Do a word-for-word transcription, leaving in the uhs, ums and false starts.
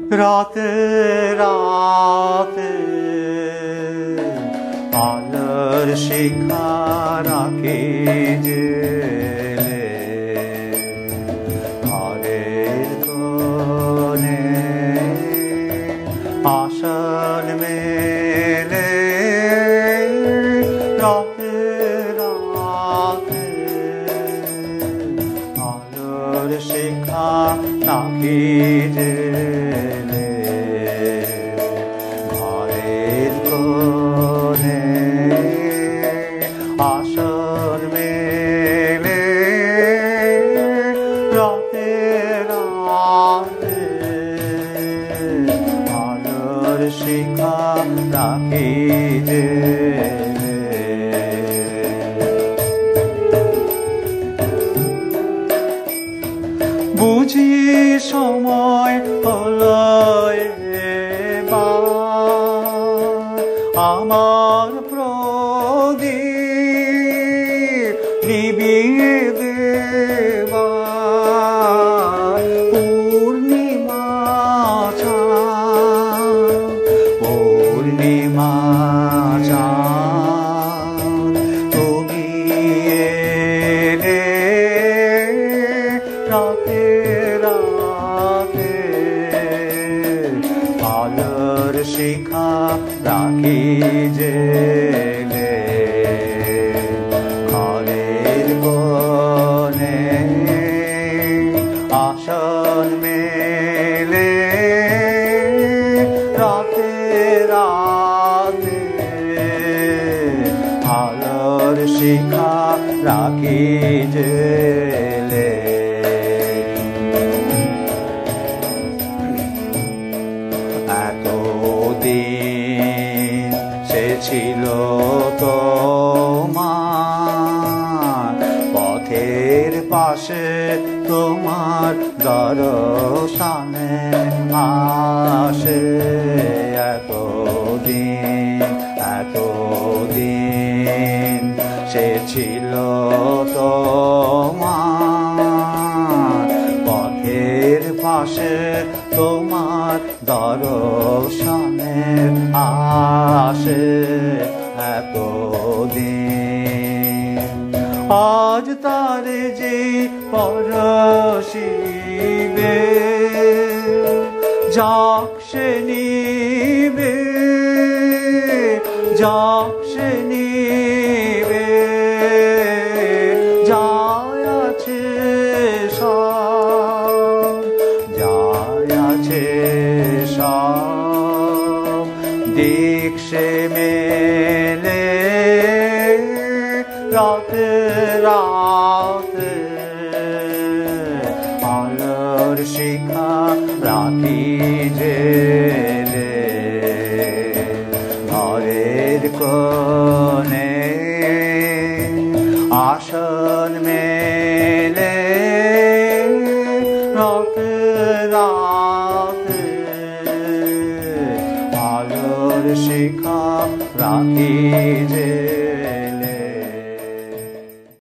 রাতে রাতে আলোর শিখা রাখি জেলে ঘরের কোণে আসন মেলে রাতে রাতে আলোর শিখা রাখি জেলে ঘরের কোণে আসন মেলে রাতে রাতে আলোর শিখা রাখি জেলে বুঝি সময় হলো এবার আমার প্রদীপ নিভিয়ে দেবার পূর্ণিমা চাঁদ পূর্ণিমা চাঁদ তুমি এলে রাতে রাতে আলোর শিখা রাখি জেলে ঘরের কোণে আসন মেলে রাতে রাতে আলোর শিখা রাখি জেলে এতদিন সে ছিল তোমার পথের পাশে তোমার দর্শনে আসে এতদিন এতদিন সে ছিল তোমার পথের পাশে তোমার দর্শনে আসে এতদিন আজ তার যে পরশিবে যাক সে নিবে যাক সে নিবে যায় আছে সব যায় আছে সব দিক সে মেলে রাতে রাতে আলোর শিখা রাখি জেলে ঘরের কোণে আসন মেলে রাতে রাতে